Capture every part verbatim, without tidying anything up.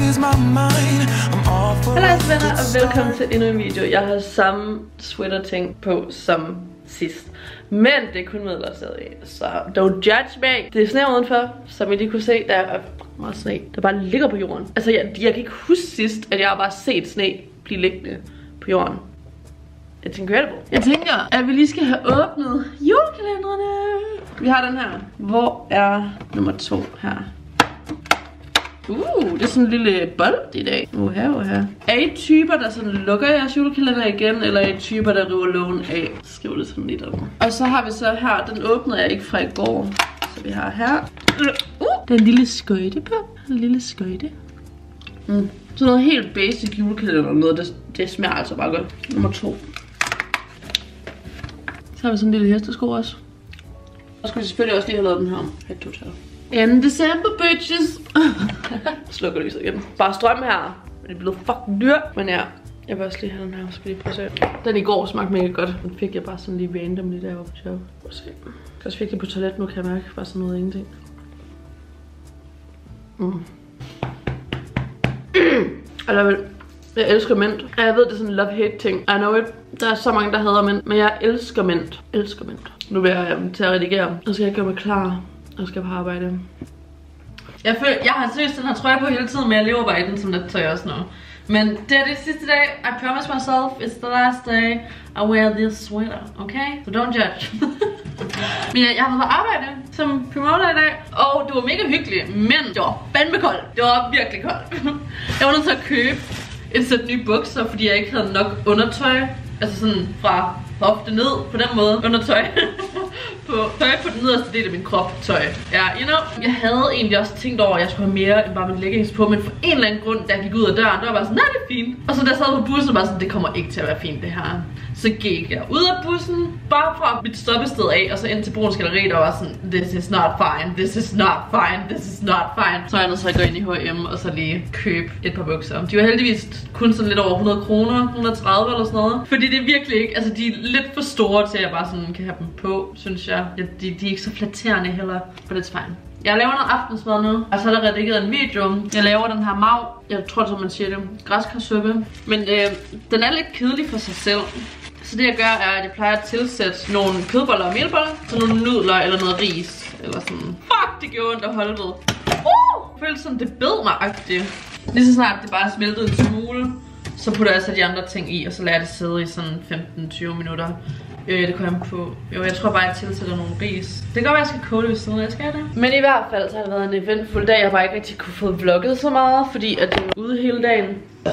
Hej venner og velkommen til endnu en video. Jeg har samme sweater ting på som sidst, men det er kun midlertidigt, så don't judge me. Det er sne udenfor, som I lige kunne se. Der er meget sne, der bare ligger på jorden. Altså jeg, jeg kan ikke huske sidst, at jeg har bare set sne blive liggende på jorden. It's incredible. Jeg tænker, at vi lige skal have åbnet julekalenderne. Vi har den her. Hvor er nummer to her? Uh, det er sådan en lille bold i dag. Uha, uha. Er I typer, der sådan lukker jeres julekalender igen, eller er I typer, der river lågen af? Skriv det sådan lidt om. Og så har vi så her, den åbnede jeg ikke fra i går. Så vi har her. Uh, der er en lille skøjte på. En lille skøjte. Mm. Så noget helt basic julekalender, noget det, det smager altså bare godt. Nummer to. Så har vi sådan en lille hestesko også. Og så skal vi selvfølgelig også lige have lavet den her. Et total. anden december, bitches. Slukker lyset igen. Bare strøm her. Men det er blevet fucking dyr. Men ja, jeg vil også lige have den her. Skal lige prøve at se. Den i går smagte mega godt. Den fik jeg bare sådan lige random lige der på show. Prøv at se. Jeg også fik det på toilet nu, kan jeg mærke. Bare sådan noget ingenting. Mm. Eller vel. Jeg elsker mint. Jeg ved, det er sådan en love-hate ting. I know it. Der er så mange, der hader mint. Men jeg elsker mint. Elsker mint. Nu vil jeg um, til at redigere. Nu skal jeg gøre mig klar. Jeg skal på arbejde. Jeg føler, jeg har seriøst den her trøje på hele tiden, men jeg lever bare i den som lidt tøj også nu. Men det er det sidste dag. I promise myself, it's the last day I wear this sweater, okay? So don't judge. Men jeg, jeg har været på arbejde som promoter i dag, og det var mega hyggeligt, men det var fandme koldt. Det var virkelig koldt. Jeg var nødt til at købe et sæt nye bukser, fordi jeg ikke havde nok undertøj. Altså sådan fra hofte ned på den måde, undertøj. på tøj på den nederste del af min krop, tøj. Ja, you know. Jeg havde egentlig også tænkt over, at jeg skulle have mere end bare min leggings på, men for en eller anden grund, da jeg gik ud af døren, der var bare sådan, nej, det er fint. Og så da jeg sad på bussen, var sådan, det kommer ikke til at være fint, det her. Så gik jeg ud af bussen, bare fra mit stoppested af, og så ind til Bruns Galleri, der var sådan, this is not fine, this is not fine, this is not fine. Så jeg nødt til at gå ind i H og M, og så lige købe et par bukser. De var heldigvis kun sådan lidt over hundrede kroner, et hundrede og tredive eller sådan noget. Fordi det er virkelig ikke, altså de er lidt for store til, at jeg bare sådan kan have dem på, synes jeg. De, de, de er ikke så flatterende heller, but it's fine. Jeg laver noget aftensmad nu, og så er der redigeret en video. Jeg laver den her mav, jeg tror det er, man siger det, græskarsuppe. Men øh, den er lidt kedelig for sig selv. Så det jeg gør er, at jeg plejer at tilsætte nogle kødboller og melboller, så nogle nudler eller noget ris, eller sådan. Fuck, det gjorde ondt at holde ved. Uh! Jeg følte sådan, det bed mig-agtigt. Lige så snart det bare smeltede en smule, så putter jeg så de andre ting i, og så lader jeg det sidde i sådan femten til tyve minutter. Øh, det kommer jeg på. Jo, jeg tror bare, jeg tilsætter nogle ris. Det kan godt være, jeg skal koge det ved siden af, jeg skal det. Men i hvert fald, så har det været en eventfuld dag. Jeg har bare ikke rigtig kunne få vlogget så meget, fordi at det er ude hele dagen.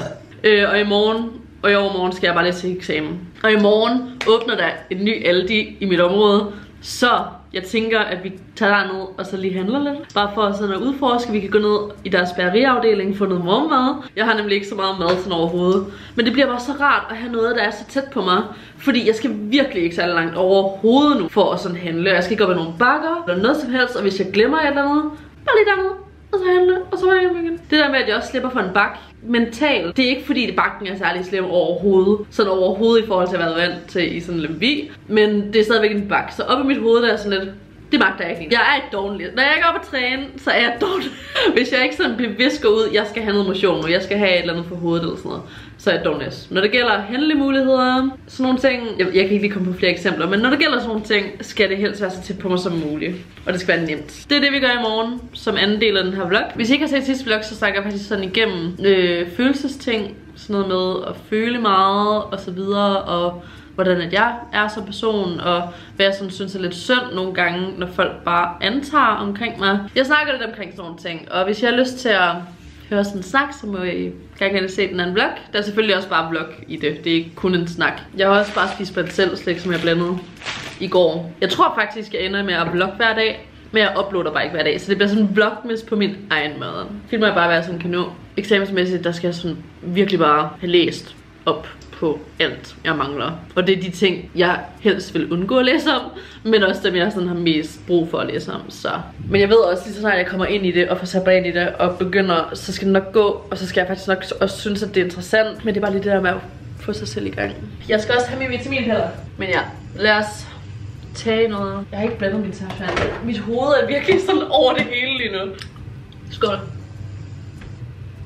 Øh, og i morgen, og i overmorgen skal jeg bare lidt til eksamen. Og i morgen åbner der en ny Aldi i mit område. Så jeg tænker, at vi tager derned og så lige handler lidt. Bare for sådan at udforske. Vi kan gå ned i deres bageriafdeling, få noget morgenmad. Jeg har nemlig ikke så meget mad sådan overhovedet. Men det bliver bare så rart at have noget, der er så tæt på mig. Fordi jeg skal virkelig ikke særlig langt overhovedet nu for at sådan handle. Jeg skal ikke op ad nogle bakker eller noget som helst. Og hvis jeg glemmer et eller andet, bare lige dernede. Og så handle, og så var jeg hjemme igen. Det der med, at jeg også slipper for en bak mentalt, det er ikke fordi, det bakken er særlig slem overhovedet. Sådan overhovedet i forhold til at være vant til i sådan en Lemvig. Men det er stadigvæk en bak. Så op i mit hoved der er sådan lidt, det magter jeg ikke. Jeg er et dårligt. Når jeg ikke er oppe at træne, så er jeg dårlig. Hvis jeg ikke sådan bevidst går ud, jeg skal have noget motion, og jeg skal have et eller andet for hovedet eller sådan noget, så er jeg dårlig. Når det gælder handlemuligheder, sådan nogle ting, jeg, jeg kan ikke lige komme på flere eksempler, men når det gælder sådan nogle ting, skal det helst være så tæt på mig som muligt. Og det skal være nemt. Det er det, vi gør i morgen, som anden del af den her vlog. Hvis I ikke har set sidste vlog, så snakker jeg faktisk sådan igennem øh, følelsesting. Sådan noget med at føle meget, og så videre, og hvordan at jeg er som person, og hvad jeg sådan synes er lidt synd nogle gange, når folk bare antager omkring mig. Jeg snakker lidt omkring sådan nogle ting, og hvis jeg har lyst til at høre sådan en snak, så må I gerne se den anden vlog. Der er selvfølgelig også bare vlog i det, det er ikke kun en snak. Jeg har også bare spist blandt selv slik, som jeg blandede i går. Jeg tror faktisk, jeg ender med at vlogge hver dag, men jeg uploader bare ikke hver dag, så det bliver sådan en vlogmas på min egen måde. Filmer jeg bare være sådan kan nå. Eksamensmæssigt, der skal jeg sådan virkelig bare have læst op på alt, jeg mangler. Og det er de ting, jeg helst vil undgå at læse om, men også dem, jeg sådan har mest brug for at læse om. Så. Men jeg ved også, lige så snart jeg kommer ind i det, og får sat mig ind i det, og begynder, så skal det nok gå, og så skal jeg faktisk nok også synes, at det er interessant. Men det er bare lige det der med at få sig selv i gang. Jeg skal også have mine vitaminpiller. Men ja, lad os tage noget. Jeg har ikke blandet min saftevand. Mit hoved er virkelig sådan over det hele lige nu. Skål.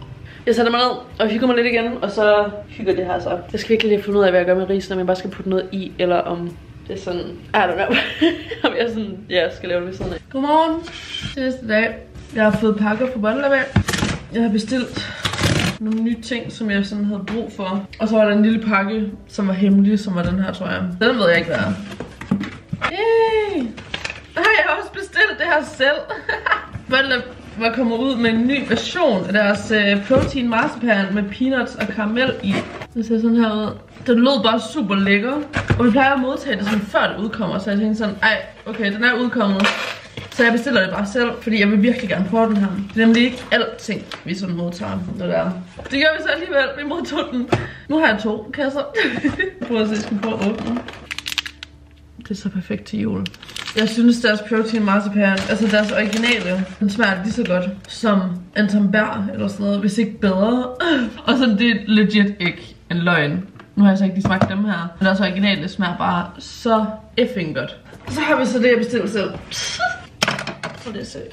Jeg sætter mig ned og hygger mig lidt igen, og så hygger det her så. Jeg skal virkelig lige finde ud af, hvad jeg gør med risen, om jeg bare skal putte noget i, eller om det er sådan, I don't know. Om jeg sådan, ja, jeg skal lave det ved siden af. Godmorgen. Sidste dag. Jeg har fået pakker fra Bollabag. Jeg har bestilt nogle nye ting, som jeg sådan havde brug for. Og så var der en lille pakke, som var hemmelig, som var den her, tror jeg. Den ved jeg ikke, hvad er. Yay! Nej, jeg har også bestilt det her selv. Bollabag var kommet ud med en ny version af deres uh, protein marcipan med peanuts og karamel i. Det ser sådan her ud. Den lød bare super lækker. Og vi plejer at modtage det sådan før det udkommer, så jeg tænkte sådan, ej, okay, den er udkommet. Så jeg bestiller det bare selv, fordi jeg vil virkelig gerne prøve den her. Det er nemlig ikke alting, vi sådan modtager, når det er. Det gør vi så alligevel, vi modtog den. Nu har jeg to kasser. Prøv at se, jeg skal prøve at åbne. Det er så perfekt til jul. Jeg synes deres protein marcipan, altså deres originale, den smager lige så godt som en Tambert eller sådan noget, hvis ikke bedre. Og så det er legit ikke en løgn. Nu har jeg så ikke lige smagt dem her, men deres originale smager bare så effing godt. Så har vi så det, jeg bestilte selv. Så det se.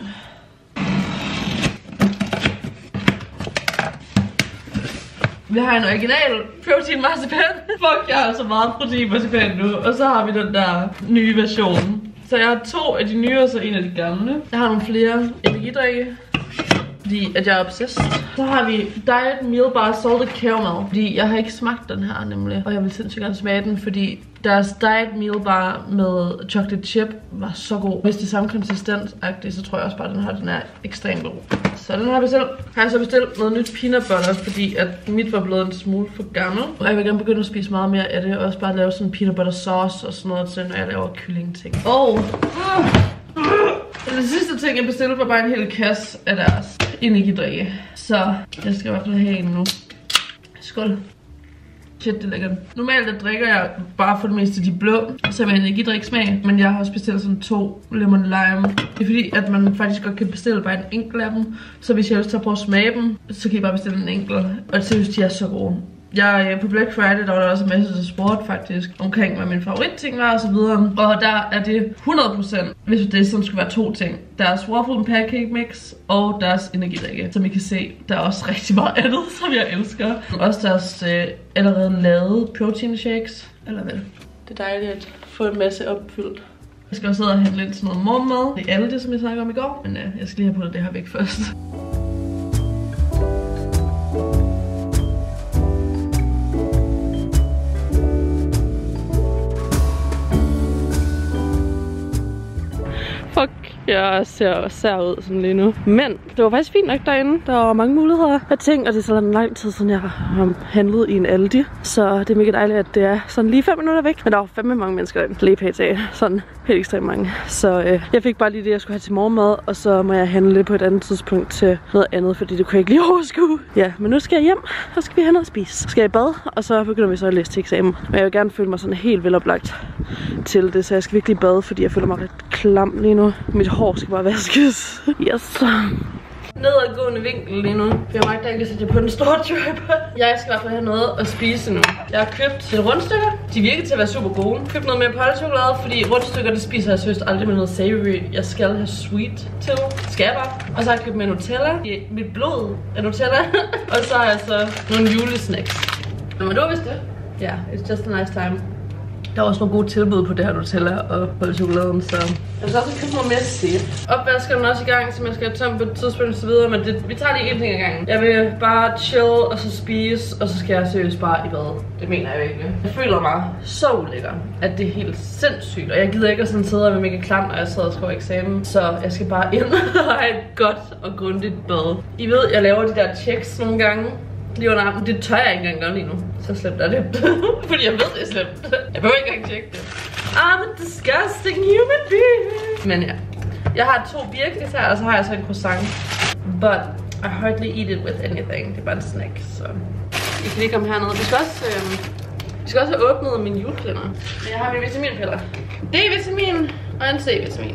Vi har en original protein marcipan. Fuck, jeg har så meget protein marcipan nu. Og så har vi den der nye version. Så jeg har to af de nye, og så en af de gamle. Jeg har nogle flere energidrikke, fordi at jeg er obsessed. Så har vi Diet Meal Bar Salted Caramel, fordi jeg har ikke smagt den her nemlig. Og jeg vil sindssygt gerne smage den, fordi deres Diet Meal Bar med chocolate chip var så god. Hvis det er samme konsistens, så tror jeg også bare, at den her den er ekstremt god. Så den har jeg bestilt. Har jeg så bestilt noget nyt peanut butter, fordi at mit var blevet en smule for gammel. Og jeg vil gerne begynde at spise meget mere af det, og også bare lave sådan peanut butter sauce og sådan noget til, når jeg laver kyllingeting. Og det sidste ting, jeg bestilte, var bare en hel kasse af deres energidrikke. Så jeg skal i hvert fald have en nu. Skål. Shit, det er lækkert. Normalt der drikker jeg bare for det meste de blå, så med energidrik smag. Men jeg har også bestilt sådan to lemon lime. Det er fordi, at man faktisk godt kan bestille bare en enkelt af dem. Så hvis jeg har lyst til at prøve at smage dem, så kan I bare bestille en enkelt. Og seriøst, de er så gode. Jeg på Black Friday, der var der også en masse til sport faktisk, omkring hvad min favoritting var og så videre. Og der er det hundrede procent, hvis det sådan skulle være to ting. Deres waffle and pancake mix og deres energidrikke. Som I kan se, der er også rigtig meget andet, som jeg elsker. Også deres øh, allerede lavede protein shakes. Eller vel? Det er dejligt at få en masse opfyldt. Jeg skal også sidde og handle ind til noget morgenmad. Det er alle det, som jeg snakker om i går. Men øh, jeg skal lige have puttet det her væk først. Fuck, jeg ser sær ud sådan lige nu. Men det var faktisk fint nok derinde. Der var mange muligheder af ting, og det er så lang tid siden, jeg har handlet i en Aldi. Så det er mega dejligt, at det er sådan lige fem minutter væk. Men der var fandme mange mennesker derinde. Lige pt. Sådan helt ekstremt mange. Så øh, jeg fik bare lige det, jeg skulle have til morgenmad. Og så må jeg handle lidt på et andet tidspunkt til noget andet, fordi det kunne jeg ikke lige overskue. Ja, men nu skal jeg hjem, og skal vi have noget at spise. Så skal jeg i bad, og så begynder vi så at læse til eksamen. Men jeg vil gerne føle mig sådan helt veloplagt til det, så jeg skal virkelig i bad, fordi jeg føler mig lidt klam lige nu. Mit hår skal bare vaskes. Yes. Nedadgående vinkel lige nu. Jeg magter ikke at sætte på den store tripod. Jeg skal i hvert fald have noget at spise nu. Jeg har købt et rundstykker. De virker til at være super gode. Jeg har købt noget mere pålægchokolade, fordi rundstykker det spiser jeg seriøst aldrig med noget savory. Jeg skal have sweet til. Skal jeg bare. Og så har jeg købt med Nutella. Mit blod er Nutella. Og så har jeg så nogle julesnacks. Nå, men det var vist det. Ja, yeah, it's just a nice time. Der er også nogle gode tilbud på det her Nutella og pålægchokoladen, så jeg skal også købe noget mere sæt. Opvaskeren er også i gang, som jeg skal have tømt på et tidspunkt og så videre, men det, vi tager lige en ting ad gangen. Jeg vil bare chill og så spise, og så skal jeg seriøst bare i bad. Det mener jeg virkelig. Jeg føler mig så ulækker, at det er helt sindssygt, og jeg gider ikke at sådan sidde og være mega klam, når jeg sidder og skriver eksamen. Så jeg skal bare ind og have et godt og grundigt bad. I ved, jeg laver de der checks nogle gange. Lige under armen. Det tør jeg ikke engang gøre lige nu. Så slemt er det. Fordi jeg ved, det er slemt. Jeg behøver ikke engang tjekke det. I'm a disgusting human being. Men ja. Jeg har to birkes her, og så har jeg så en croissant. But I hardly eat it with anything. Det er bare en snack, så I kan lige komme hernede. Vi skal også, øh, vi skal også have åbnet min julekalender. Men jeg har mine vitaminpiller. D-vitamin og en C-vitamin.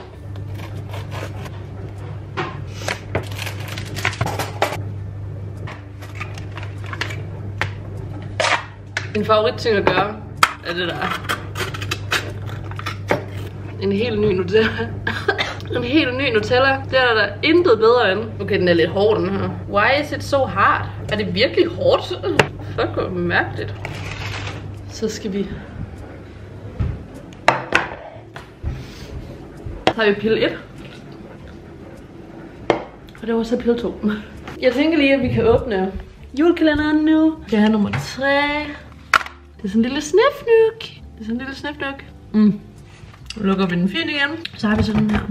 Min favoritting at gøre er det der. En helt ny Nutella. En helt ny Nutella. Det er der intet bedre end. Okay, den er lidt hård, den her. Why is it so hard? Er det virkelig hårdt? Fuck, hvor mærkeligt. Så skal vi... Så har vi pille et. Og det var så pille to. Jeg tænker lige, at vi kan åbne julekalenderen nu. Det er nummer tre. Det er sådan en lille snifnyk. Det er sådan en lille snifnyk. Mm. Nu lukker vi den fint igen. Så har vi sådan den her.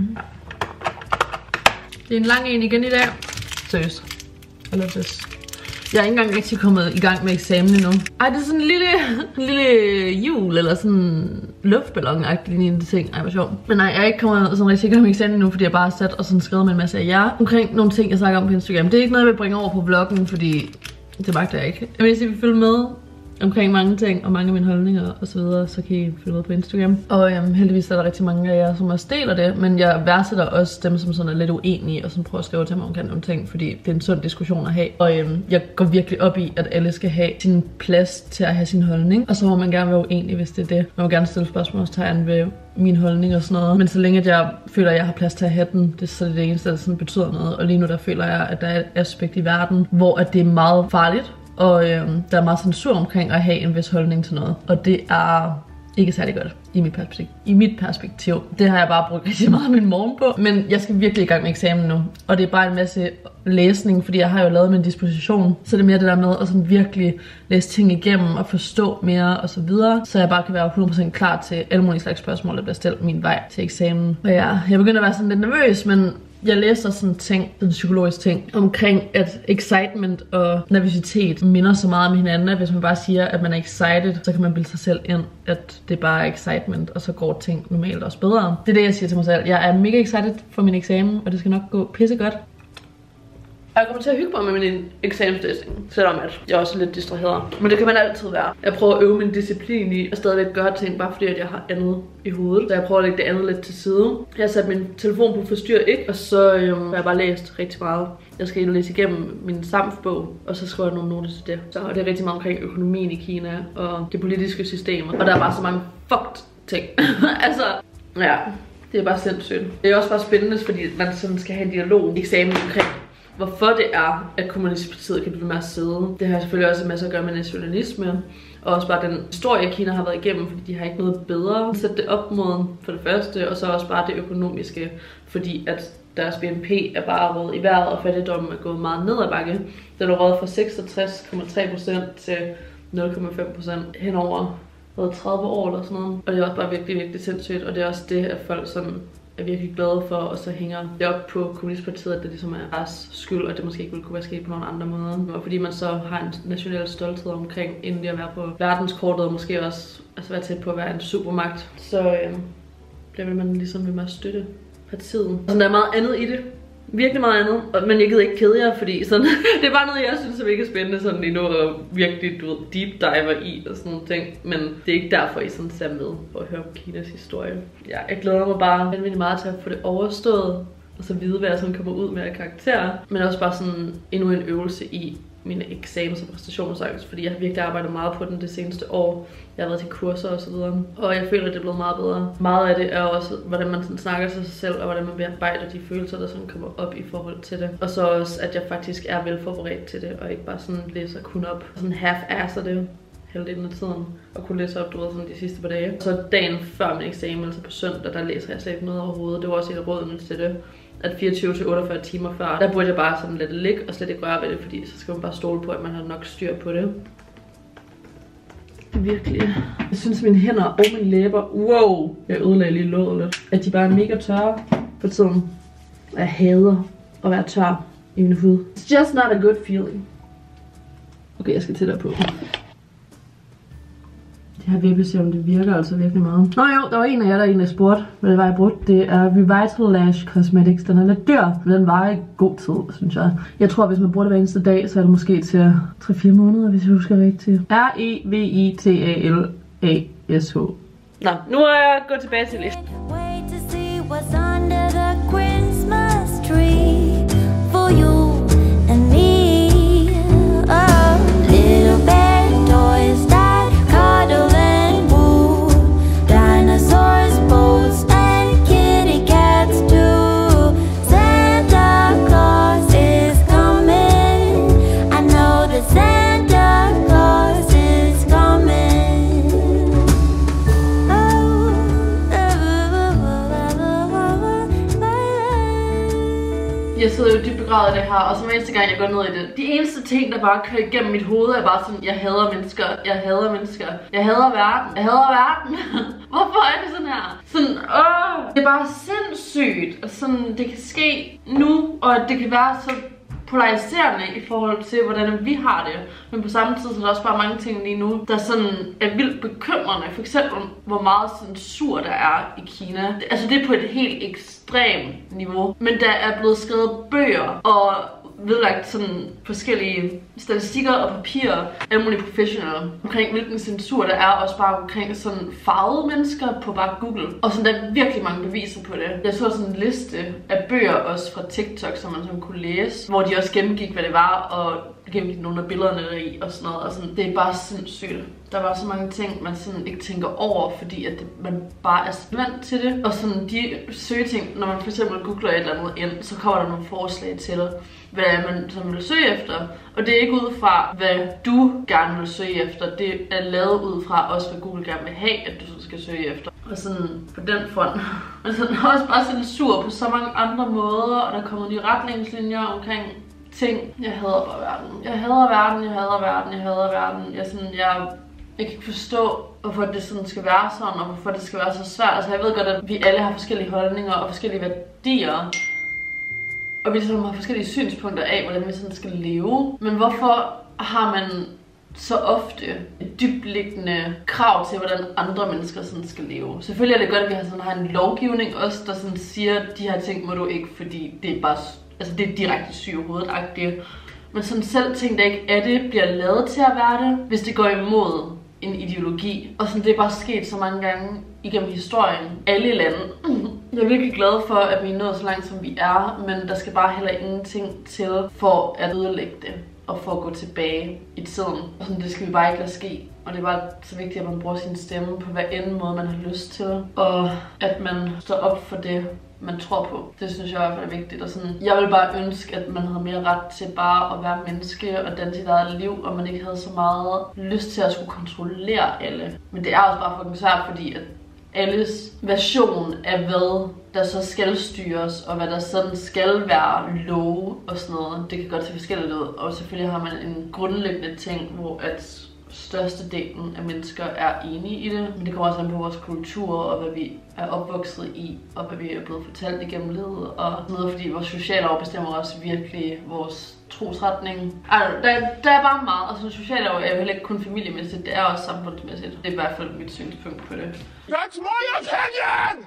Det er en lang en igen i dag. Seriøst. I love this. Jeg er ikke engang rigtig kommet i gang med eksamen endnu. Ej, det er sådan en lille, en lille jul, eller sådan luftballon-agtig lignende ting. Ej, hvor sjovt. Men nej, jeg er ikke kommet sådan rigtig i gang med eksamen endnu, fordi jeg bare har sat og sådan skrevet med en masse af jer omkring nogle ting, jeg snakker om på Instagram. Det er ikke noget, jeg vil bringe over på vloggen, fordi det magter jeg ikke. Jeg vil sige, at vi følger med omkring mange ting og mange af mine holdninger og så videre, så kan I følge med på Instagram. Og øhm, heldigvis er der rigtig mange af jer, som også deler det, men jeg værdsætter også dem, som sådan er lidt uenige og som prøver at skrive til mig omkring nogle ting, fordi det er en sund diskussion at have. Og øhm, jeg går virkelig op i, at alle skal have sin plads til at have sin holdning, og så må man gerne være uenig, hvis det er det. Man må gerne stille spørgsmålstegn ved min holdning og sådan noget, men så længe at jeg føler, at jeg har plads til at have den, det er så det eneste, der sådan betyder noget. Og lige nu der føler jeg, at der er et aspekt i verden, hvor at det er meget farligt. Og øhm, der er meget censur omkring at have en vis holdning til noget. Og det er ikke særlig godt i mit perspektiv. I mit perspektiv. Det har jeg bare brugt rigtig meget af min morgen på. Men jeg skal virkelig i gang med eksamen nu. Og det er bare en masse læsning, fordi jeg har jo lavet min disposition. Så det er mere det der med at sådan virkelig læse ting igennem og forstå mere og så videre. Så jeg bare kan være hundrede procent klar til alle mulige slags spørgsmål, der bliver stillet min vej til eksamen. Og ja, jeg begynder at være sådan lidt nervøs, men jeg læser sådan ting, sådan psykologisk ting, omkring at excitement og nervøsitet minder så meget om hinanden, at hvis man bare siger, at man er excited, så kan man bilde sig selv ind, at det bare er excitement, og så går ting normalt også bedre. Det er det, jeg siger til mig selv. Jeg er mega excited for min eksamen, og det skal nok gå pissegodt. Jeg kommer til at hygge mig med min eksamenslæsning, selvom at jeg også er lidt distraheret. Men det kan man altid være. Jeg prøver at øve min disciplin i at stadigvæk gøre ting, bare fordi at jeg har andet i hovedet. Så jeg prøver at lægge det andet lidt til side. Jeg har sat min telefon på forstyr ikke, og så øhm, har jeg bare læst rigtig meget. Jeg skal læse igennem min samfundsbog, og så skriver jeg nogle noter til det. Så det er rigtig meget omkring økonomien i Kina og det politiske system. Og der er bare så mange fucked ting. Altså, ja, det er bare sindssygt. Det er også bare spændende, fordi man sådan skal have en dialog i eksamen omkring hvorfor det er, at Kommunistpartiet kan blive mere sidde. Det har selvfølgelig også en masse at gøre med nationalisme. Og også bare den historie, Kina har været igennem, fordi de har ikke noget bedre. Sætte det op mod for det første, og så også bare det økonomiske, fordi at deres B N P er bare røget i vejret, og fattigdommen er gået meget ned ad bakke. Den er røget fra seksogtres komma tre procent til nul komma fem procent henover tredive år eller sådan noget. Og det er også bare virkelig, virkelig sindssygt, og det er også det, at folk sådan er virkelig glade for, og så hænger det op på Kommunistpartiet, at det ligesom er deres skyld, og det måske ikke ville kunne være sket på nogle andre måder. Og fordi man så har en national stolthed omkring, endelig at være på verdenskortet, og måske også altså være tæt på at være en supermagt, så øh, bliver man ligesom ved med at støtte partiet. Så der er meget andet i det. Virkelig meget andet, men jeg gider ikke kede jer, fordi sådan, det er bare noget, jeg synes er mega spændende sådan lige nu, og virkelig, du ved, deep diver i og sådan nogle ting. Men det er ikke derfor, I sådan ser med for at høre om Kinas historie. Ja, jeg glæder mig bare vanvittigt meget til at få det overstået, og så vide, hvad jeg sådan kommer ud med af karakterer. Men også bare sådan endnu en øvelse i mine eksamens- og præstationsangst, fordi jeg har virkelig arbejdet meget på den det seneste år. Jeg har været til kurser og så videre, og jeg føler, at det er blevet meget bedre. Meget af det er også, hvordan man sådan snakker til sig selv, og hvordan man bearbejder de følelser, der sådan kommer op i forhold til det. Og så også, at jeg faktisk er velforberedt til det, og ikke bare sådan læser kun op. Sådan half-asser det halvdelen af tiden, og kunne læse op, du ved, sådan de sidste par dage. Så dagen før min eksamen, altså på søndag, der læser jeg slet ikke noget overhovedet. Det var også et af rådene til det. At fireogtyve til otteogfyrre timer før, der burde jeg bare sådan lade det ligge og slet ikke røre ved det, fordi så skal man bare stole på, at man har nok styr på det. Virkelig. Jeg synes, mine hænder og mine læber, wow, jeg ødelagde lige låget lidt, at de bare er mega tørre for tiden. Og jeg hader at være tør i min hud. It's just not a good feeling. Okay, jeg skal tættere på. Det her vippeserum, det virker altså virkelig meget. Nå jo, der var en af jer, der egentlig spurgte, hvad det var, jeg brugte. Det er Revital Lash Cosmetics. Den er lidt dyr, men den var i god tid, synes jeg. Jeg tror, hvis man bruger det hver eneste dag, så er det måske til tre fire måneder, hvis jeg husker rigtigt. R E V I T A L A S H. Nå, nu er jeg gået tilbage til listen. Dinosaurs, boats, and kitty cats too. jeg sidder jo dybt begravet i det her, og så hver eneste gang jeg går ned i det, de eneste ting, der bare kører igennem mit hoved, er bare sådan, jeg hader mennesker, jeg hader mennesker, jeg hader verden, jeg hader verden. Hvorfor er det sådan her? Sådan, åh, det er bare sindssygt, at sådan, det kan ske nu, og at det kan være så polariserende i forhold til, hvordan vi har det. Men på samme tid, så er der også bare mange ting lige nu, der sådan er vildt bekymrende. For eksempel, hvor meget censur der er i Kina. Altså, det er på et helt ekstremt niveau. Men der er blevet skrevet bøger og vedlagt sådan forskellige statistikker og papirer, alle mulige professionelle, omkring hvilken censur der er, også bare omkring sådan farvede mennesker på bare Google. Og sådan, der er virkelig mange beviser på det. Jeg så sådan en liste af bøger også fra TikTok, som man sådan kunne læse, hvor de også gennemgik, hvad det var, og gennemgik nogle af billederne deri og sådan noget. Og sådan, det er bare sindssygt. Der var så mange ting, man sådan ikke tænker over, fordi at det, man bare er vant til det. Og sådan de søgeting, når man for eksempel googler et eller andet ind, så kommer der nogle forslag til, hvad man sådan vil søge efter. Og det er ikke ud fra, hvad du gerne vil søge efter. Det er lavet ud fra også, hvad Google gerne vil have, at du skal søge efter. Og sådan på den front. Og sådan også bare censur på så mange andre måder, og der kommer nye retningslinjer omkring ting. Jeg hader bare verden. Jeg hader verden, jeg hader verden, jeg hader verden. Jeg, sådan, jeg, jeg kan ikke forstå, hvorfor det sådan skal være sådan, og hvorfor det skal være så svært. Altså jeg ved godt, at vi alle har forskellige holdninger og forskellige værdier. Og vi sådan har forskellige synspunkter af, hvordan vi sådan skal leve. Men hvorfor har man så ofte et dybtliggende krav til, hvordan andre mennesker sådan skal leve? Selvfølgelig er det godt, at vi har, sådan, har en lovgivning også, der sådan siger, de her ting må du ikke, fordi det er bare, altså det er direkte syg i hovedet-agtigt. Men sådan selv ting, der ikke er det, bliver lavet til at være det, hvis det går imod en ideologi. Og sådan, det er bare sket så mange gange igennem historien. Alle lande. Jeg er virkelig glad for, at vi er nået så langt, som vi er, men der skal bare heller ingenting til for at ødelægge det og for at gå tilbage i tiden. Og sådan, det skal vi bare ikke lade ske. Og det er bare så vigtigt, at man bruger sin stemme på hver anden måde, man har lyst til. Og at man står op for det, man tror på. Det synes jeg i hvert fald er vigtigt. Og sådan, jeg vil bare ønske, at man havde mere ret til bare at være menneske og danne sit eget liv, og man ikke havde så meget lyst til at skulle kontrollere alle. Men det er også bare fucking svært, fordi at alles version af hvad der så skal styres, og hvad der sådan skal være love og sådan noget, det kan godt se forskelligt ud. Og selvfølgelig har man en grundlæggende ting, hvor at størstedelen af mennesker er enige i det, men det kommer også an på vores kultur og hvad vi er opvokset i, og hvad vi er blevet fortalt igennem livet og sådan noget, fordi vores sociallov bestemmer også virkelig vores trosretning. Altså, der, der er bare meget, og sådan sociallov er jo heller ikke kun familiemæssigt, det er også samfundsmæssigt. Det er i hvert fald mit synspunkt på det. That's my opinion!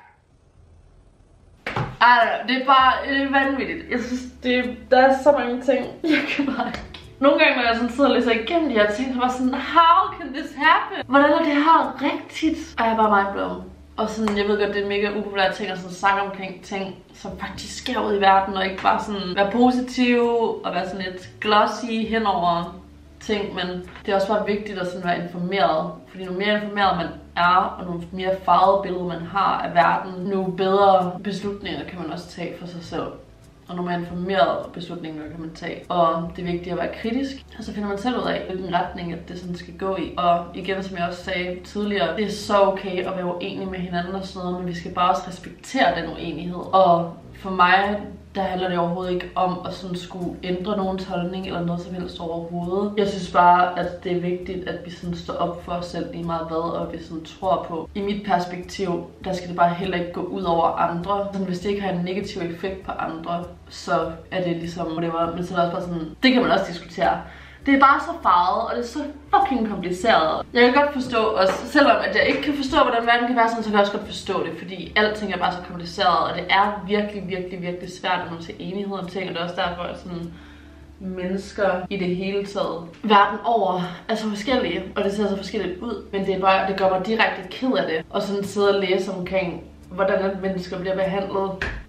Altså, det er bare det er vanvittigt. Jeg synes, det, der er så mange ting, jeg kan bare ikke. Nogle gange, når jeg sådan sidder og læser igennem de her ting, så var sådan, how can this happen? Hvordan er det her rigtigt? Og jeg er bare mindblown. Og sådan, jeg ved godt, det er en mega upopulær ting at sådan snakke omkring ting, som faktisk sker ud i verden, og ikke bare sådan være positiv og være sådan lidt glossy henover ting, men det er også bare vigtigt at sådan være informeret, fordi nu mere informeret man er, og nu mere farvet billede man har af verden, nu bedre beslutninger kan man også tage for sig selv. Og når man er informeret beslutninger, kan man tage. Og det er vigtigt at være kritisk. Og så finder man selv ud af, hvilken retning at det sådan skal gå i. Og igen, som jeg også sagde tidligere, det er så okay at være uenig med hinanden og sådan noget, men vi skal bare også respektere den uenighed. Og for mig, der handler det overhovedet ikke om at sådan skulle ændre nogens holdning eller noget som helst overhovedet. Jeg synes bare, at det er vigtigt, at vi sådan står op for os selv lige meget hvad, og vi sådan tror på. I mit perspektiv, der skal det bare heller ikke gå ud over andre. Sådan, hvis det ikke har en negativ effekt på andre, så er det ligesom whatever. Men så er det også bare sådan, det kan man også diskutere. Det er bare så farvet, og det er så fucking kompliceret. Jeg kan godt forstå også, selvom at jeg ikke kan forstå, hvordan verden kan være sådan, så kan jeg også godt forstå det, fordi alting er bare så kompliceret, og det er virkelig, virkelig, virkelig svært at nå til enighed om ting, og det er også derfor, at sådan mennesker i det hele taget verden over er så forskellige, og det ser så forskelligt ud, men det er bare, det gør mig direkte ked af det, og sådan sidde og læse omkring, hvordan at mennesker bliver behandlet.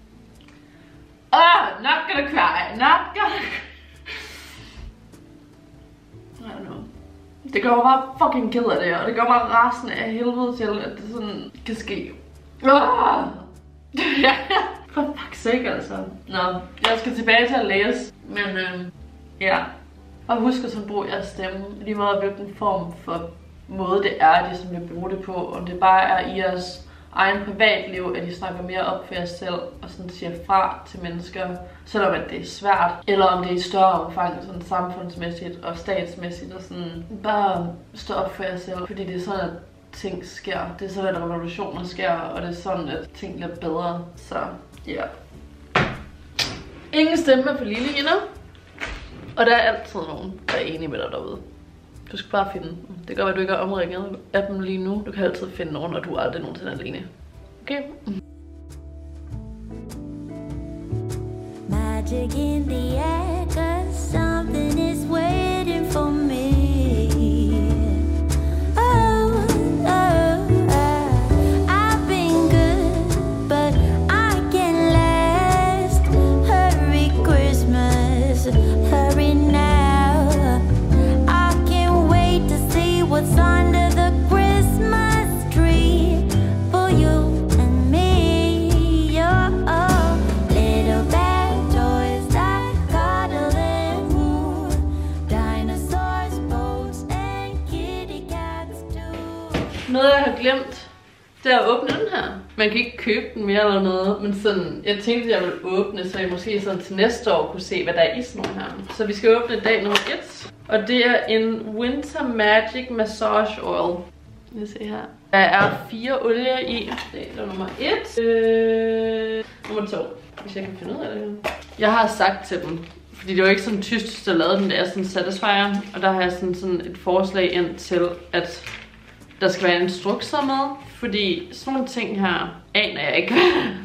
Ah, not gonna cry, not gonna cry. I don't know. Det gør mig bare fucking ked af det, og det gør mig rasende af helvede til, at det sådan kan ske. Ah! Ja, for fuck's sake altså. Nå, jeg skal tilbage til at læse, men øh, ja. Og husk at sådan bruge jeres stemme, lige meget hvilken form for måde det er, det som vil bruge det på. Om det bare er i jeres egen privatliv, at I snakker mere op for jer selv og sådan siger fra til mennesker, selvom at det er svært, eller om det er i større omfang, sådan samfundsmæssigt og statsmæssigt, og sådan bare stå op for jer selv, fordi det er sådan, at ting sker. Det er sådan, at revolutioner sker, og det er sådan, at ting bliver bedre. Så ja. Yeah. Ingen stemme for lille, you know? Og der er altid nogen, der er enige med dig derude. Du skal bare finde dem. Det kan godt være, at du ikke er omringet af dem lige nu. Du kan altid finde nogen, og du er aldrig nogensinde alene. Okay? Magic in the air, 'cause something is waiting for me. Oh, oh, oh. I've been good, but I can last. Hurry Christmas, hurry now. I can't wait to see what's under the Christmas tree for you and me. You're oh, little bad toys that cuddle and woo. Dinosaurs, boats and kitty cats too. Noget jeg har glemt, det er at åbne den her. Man kan ikke købe den mere eller noget, men sådan, jeg tænkte, at jeg ville åbne, så jeg måske sådan til næste år kunne se, hvad der er i sådan nogle her. Så vi skal åbne dag nummer et. Og det er en Winter Magic Massage Oil. Lad os se her. Der er fire olier i. Det er nummer et. Øh, nummer to. Hvis jeg kan finde ud af det her. Jeg har sagt til dem, fordi det var ikke sådan tysk, der lavede den, det er sådan Satisfyer. Og der har jeg sådan, sådan et forslag ind til, at der skal være instrukser med. Fordi sådan nogle ting her aner jeg ikke.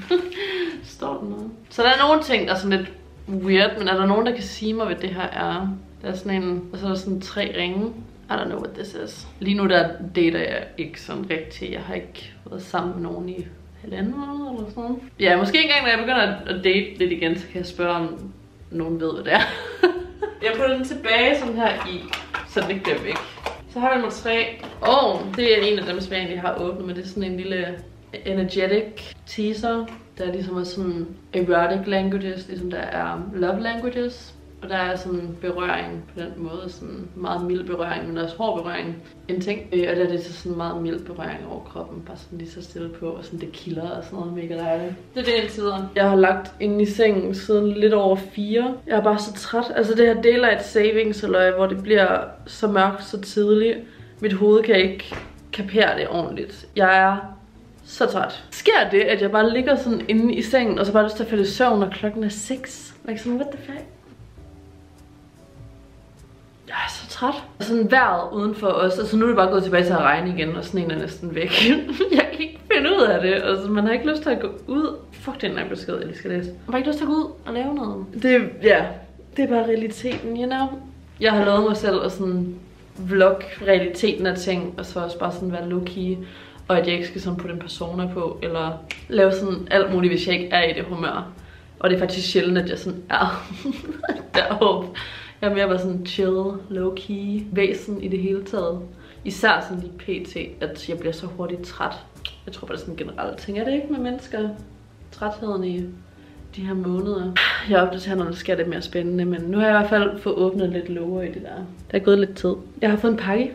Står der noget? Så der er nogle ting, der er sådan lidt weird, men er der nogen, der kan sige mig, hvad det her er? Der er sådan en, og så er der sådan tre ringe. I don't know what this is. Lige nu der dater jeg ikke sådan rigtigt. Jeg har ikke været sammen med nogen i halvanden måned eller sådan noget. Ja, måske engang, når jeg begynder at date lidt igen, så kan jeg spørge, om nogen ved, hvad det er. Jeg putter den tilbage sådan her i, så den ikke bliver væk. Så har vi nummer tre. Åh, oh, det er en af dem, som jeg egentlig har åbnet, men det er sådan en lille energetic teaser. Der er ligesom sådan erotic languages, ligesom der er love languages. Og der er sådan berøring på den måde, sådan meget mild berøring, men også hård berøring. En ting, øh, og der er det så sådan meget mild berøring over kroppen, bare sådan lige så stille på, og sådan det kilder og sådan noget mega dejligt. Det er det indtil videre. Jeg har lagt inde i sengen siden lidt over fire. Jeg er bare så træt. Altså det her daylight savings, eller hvor det bliver så mørkt så tidligt. Mit hoved kan ikke kapere det ordentligt. Jeg er så træt. Sker det, at jeg bare ligger sådan inde i sengen, og så bare lyst til at falde i søvn, når klokken er seks? Like sådan, what the fuck? Jeg er så træt. Sådan vejret udenfor os, altså nu er det bare gået tilbage til at regne igen, og sneen er næsten væk. Jeg kan ikke finde ud af det, altså man har ikke lyst til at gå ud. Fuck, det er en lang besked, jeg lige skal læse. Man har ikke lyst til at gå ud og lave noget. Det, ja, det er bare realiteten, you know. Jeg har lovet mig selv at sådan vlog realiteten af ting, og så også bare sådan være low-key. Og at jeg ikke skal sådan putte en persona på, eller lave sådan alt muligt, hvis jeg ikke er i det humør. Og det er faktisk sjældent, at jeg sådan er deroppe. Jeg er mere bare sådan chill, low-key væsen i det hele taget. Især sådan lige pt, at jeg bliver så hurtigt træt. Jeg tror bare, det er sådan generelt ting. Er det ikke med mennesker? Trætheden i de her måneder. Jeg opdaterer, når det sker lidt mere spændende, men nu har jeg i hvert fald fået åbnet lidt lover i det der. Der er gået lidt tid. Jeg har fået en pakke.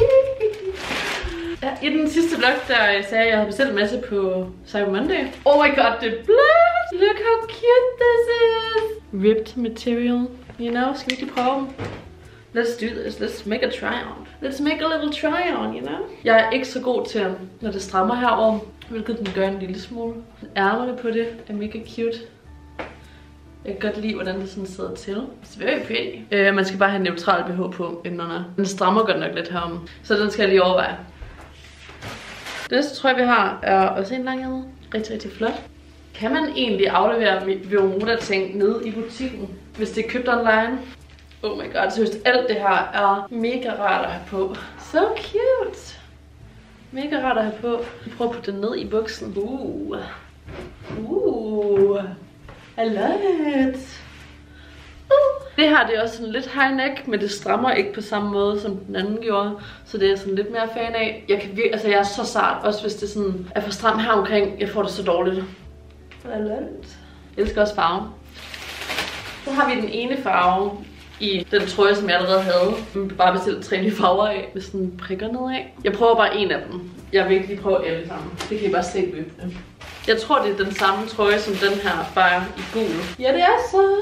Ja, i den sidste vlog, der sagde jeg, at jeg havde bestilt en masse på Cyber Monday. Oh my god, det er blødt! Look how cute this is! Ripped material. You know, skal vi ikke prøve dem? Let's do this. Let's make a try on. Let's make a little try on, you know? Jeg er ikke så god til, når det strammer herover, hvilket den gør en lille smule. Ærmerne på det er mega cute. Jeg kan godt lide, hvordan det sådan sidder til. It's very pretty. Øh, man skal bare have en neutral B H på indenunder. Den strammer godt nok lidt herom, så den skal jeg lige overveje. Det næste trøje, vi har, er også en langærmet. Rigtig, rigtig flot. Kan man egentlig aflevere Veromoda-ting nede i butikken, hvis det er købt online? Oh my god, seriøst, alt det her er mega rart at have på. So cute! Mega rart at have på. Jeg prøver at putte det ned i buksen. Uh. Uh. I love it. Uh. Det her, det er også sådan lidt high neck, men det strammer ikke på samme måde, som den anden gjorde. Så det er sådan lidt mere fan af. Jeg kan virkelig, altså jeg er så sart, også hvis det sådan er for stramt her omkring. Jeg får det så dårligt. I love it. Jeg elsker også farve. Så har vi den ene farve i den trøje, som jeg allerede havde. Jeg bare bestilt tre nye farver af, med sådan prikker nedad. Jeg prøver bare en af dem. Jeg vil ikke lige prøve alle sammen. Det kan I bare se løbende. Jeg tror, det er den samme trøje som den her, bare i gul. Ja, det er så...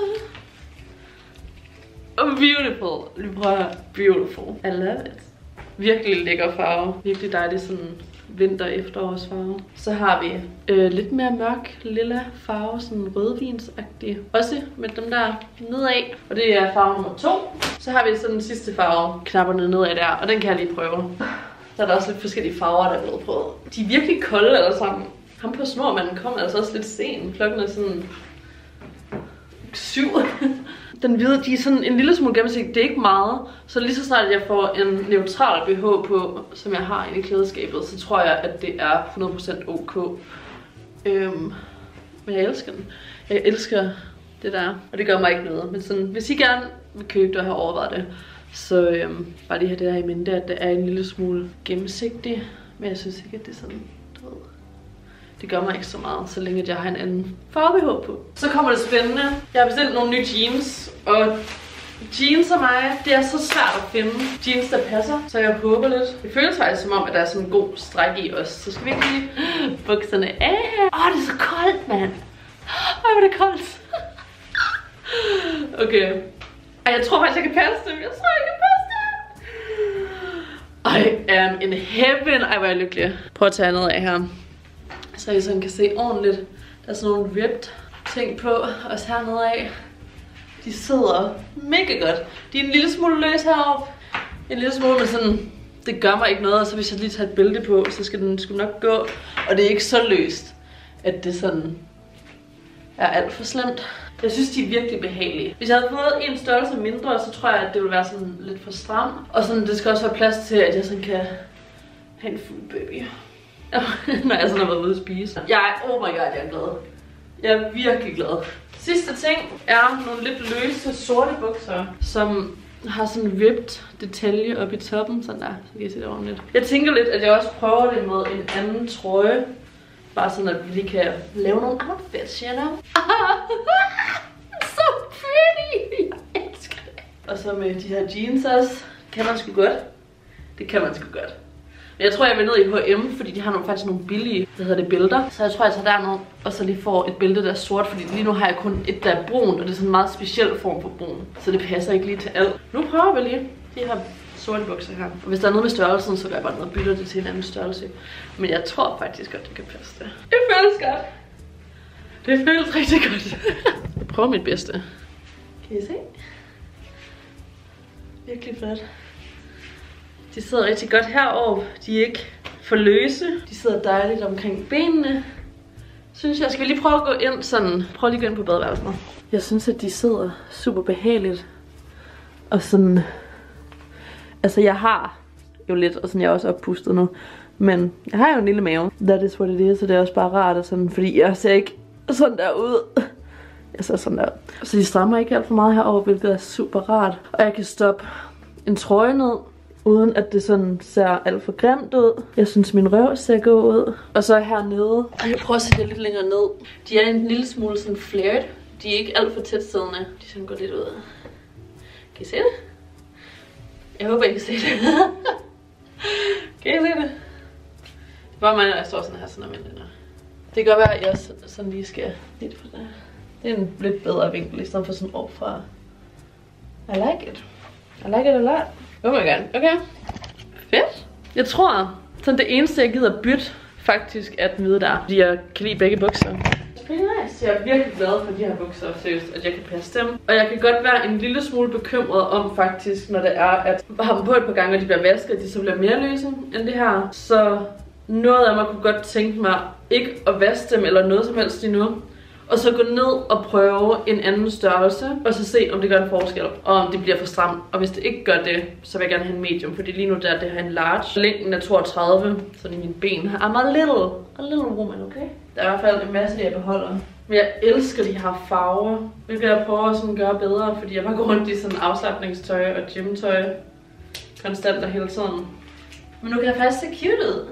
Beautiful. Vi prøver beautiful. I love it. Virkelig lækker farve. Virkelig dejlig sådan vinter-efterårsfarve. Så har vi øh, lidt mere mørk lilla farve, sådan rødvinsagtig. Også med dem der nedad. Og det er farve nummer to. Så har vi sådan den sidste farve, knapperne nedad der. Og den kan jeg lige prøve. Så er der også lidt forskellige farver, der er blevet prøvet. De er virkelig kolde alle sammen. Ham på snormanden kom altså også lidt sent. Klokken er sådan syv. Den hvide, de er sådan en lille smule gennemsigtig. Det er ikke meget. Så lige så snart jeg får en neutral B H på, som jeg har inde i klædeskabet, så tror jeg, at det er hundrede procent ok. Øhm, men jeg elsker den. Jeg elsker det der. Og det gør mig ikke noget. Men sådan, hvis I gerne vil købe det og have overvejet det, så øhm, bare lige have det der i mente, at det er en lille smule gennemsigtig. Men jeg synes ikke, at det er sådan... Det gør mig ikke så meget, så længe jeg har en anden farve B H på. Så kommer det spændende. Jeg har bestilt nogle nye jeans, og jeans og mig, det er så svært at finde jeans, der passer. Så jeg håber lidt. Det føles faktisk som om, at der er sådan en god stræk i os. Så skal vi ikke lige bukserne af. Åh, det er så koldt, mand. Åh, hvor er det koldt. Okay. Ej, jeg tror faktisk, jeg kan passe dem. Jeg tror, jeg kan passe dem. I am in heaven. Ej, hvor er jeg lykkelig. Prøv at tage noget af her. Så I sådan kan se ordentligt. Der er sådan nogle ripped ting på, også hernede af. De sidder mega godt. De er en lille smule løs heroppe. En lille smule, men sådan, det gør mig ikke noget. Og så hvis jeg lige tager et bælte på, så skal den sgu nok gå. Og det er ikke så løst, at det sådan er alt for slemt. Jeg synes, de er virkelig behagelige. Hvis jeg havde fået en størrelse mindre, så tror jeg, at det ville være sådan lidt for stram. Og sådan, det skal også være plads til, at jeg sådan kan have en fuld baby. Når jeg sådan har været ude at spise. Jeg, oh my god, jeg er glad. Jeg er virkelig glad. Sidste ting er nogle lidt løse sorte bukser, som har sådan en ripped detalje oppe i toppen. Sådan der, så kan I se det ordentligt. Jeg tænker lidt, at jeg også prøver det med en anden trøje. Bare sådan, at vi lige kan lave nogle outfits, you know? So pretty! Jeg elsker det. Og så med de her jeans også. Kan man sgu godt. Det kan man sgu godt. Men jeg tror, jeg vil ned i H og M, fordi de har nogle, faktisk nogle billige, der hedder det bælter. Så jeg tror, jeg tager derned, og så lige får et bælte, der er sort. Fordi lige nu har jeg kun et, der er brun, og det er sådan en meget speciel form for brun. Så det passer ikke lige til alt. Nu prøver vi lige de her sorte bukser her. Og hvis der er noget med størrelsen, så gør jeg bare noget og bytter det til en anden størrelse. Men jeg tror faktisk godt, det kan passe det. Det føles godt. Det føles rigtig godt. Jeg prøver mit bedste. Kan I se? Virkelig flot. De sidder rigtig godt heroppe. De er ikke for løse. De sidder dejligt omkring benene. Synes jeg, skal vi lige prøve at gå ind sådan. Prøv lige at gå ind på badeværelset. Jeg synes, at de sidder super behageligt. Og sådan... Altså, jeg har jo lidt, og sådan jeg er også oppustet nu. Men jeg har jo en lille mave. That is what it is, så det er også bare rart. Og sådan, fordi jeg ser ikke sådan der ud. Jeg ser sådan der ud. Så de strammer ikke alt for meget herover, hvilket er super rart. Og jeg kan stoppe en trøje ned, uden at det sådan ser alt for grimt ud. Jeg synes, min røv ser god ud. Og så hernede. Og jeg prøver at sætte det lidt længere ned. De er en lille smule sådan flared. De er ikke alt for tæt siddende. De sådan går lidt ud. Kan I se det? Jeg håber, I kan se det. Kan I se det? Det er bare mig, når jeg står sådan her, sådan her. Det kan godt være, at jeg sådan lige skal lidt for det. Det er en lidt bedre vinkel, i stedet for sådan op fra. I like it. I like it a lot. Oh my god, okay. Fedt. Jeg tror, sådan det eneste, jeg gider bytte, faktisk er den hvide der. Fordi jeg kan lide begge bukser. It's pretty nice. Jeg er virkelig glad for de her bukser, seriøst, at jeg kan passe dem. Og jeg kan godt være en lille smule bekymret om faktisk, når det er, at jeg har dem på et par gange, og de bliver vasket, at de så bliver mere løse end det her. Så noget af mig kunne godt tænke mig ikke at vaske dem eller noget som helst endnu. Og så gå ned og prøve en anden størrelse, og så se, om det gør en forskel, og om det bliver for stramt. Og hvis det ikke gør det, så vil jeg gerne have en medium, fordi lige nu der det har en large. Længden er toogtredive, så mine ben her. I'm a little, a little woman, okay? Der er i hvert fald en masse, jeg beholder. Men jeg elsker de her farver, hvilket jeg prøver at sådan gøre bedre, fordi jeg bare går rundt i sådan afslapningstøj og gymtøj konstant og hele tiden. Men nu kan jeg faktisk se cute ud.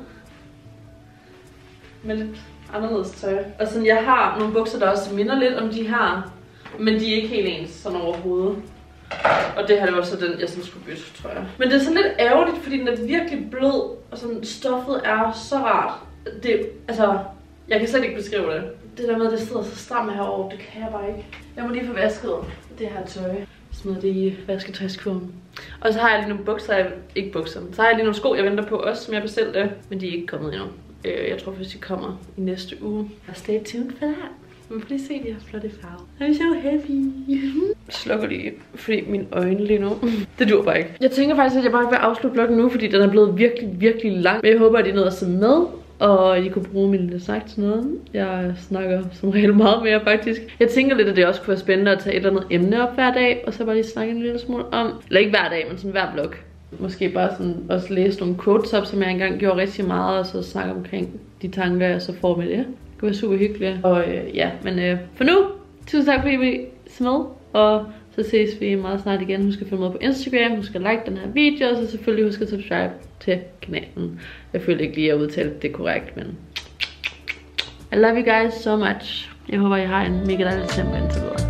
Med lidt anderledes tøj. Og sådan, jeg har nogle bukser, der også minder lidt om de her, men de er ikke helt ens sådan overhovedet. Og det her, det var så den, jeg sådan skulle bytte, tror jeg. Men det er sådan lidt ærgerligt, fordi den er virkelig blød, og sådan stoffet er så rart. Det, altså, jeg kan slet ikke beskrive det. Det der med, at det sidder så stramt herovre, det kan jeg bare ikke. Jeg må lige få vasket det her tøj. Smider det i vasketøjskurven. Og så har jeg lige nogle bukser, jeg, ikke bukser, så har jeg lige nogle sko, jeg venter på også, som jeg bestilte. Men de er ikke kommet endnu. Jeg tror først, de kommer i næste uge. Og stay tuned for det. Man får lige se de her flotte farver. I'm so happy. Jeg slukker lige, fordi mine øjne lige nu. Det dur bare ikke. Jeg tænker faktisk, at jeg bare vil afslutte vloggen nu, fordi den er blevet virkelig, virkelig lang. Men jeg håber, at I nåede at se med. Og I kunne bruge min lille snak til noget. Jeg snakker som regel meget mere faktisk. Jeg tænker lidt, at det også kunne være spændende at tage et eller andet emne op hver dag. Og så bare lige snakke en lille smule om. Eller ikke hver dag, men sådan hver vlog. Måske bare sådan også læse nogle quotes op, som jeg engang gjorde rigtig meget. Og så snakke omkring de tanker, jeg så får med det. Det var super hyggeligt. Og øh, ja, men øh, for nu, tusind tak fordi I så med. Og så ses vi meget snart igen. Husk at følge med på Instagram. Husk at like den her video. Og så selvfølgelig husk at subscribe til kanalen. Jeg føler ikke lige, at jeg udtalte det korrekt, men I love you guys so much. Jeg håber, I har en mega dejlig december indtil videre.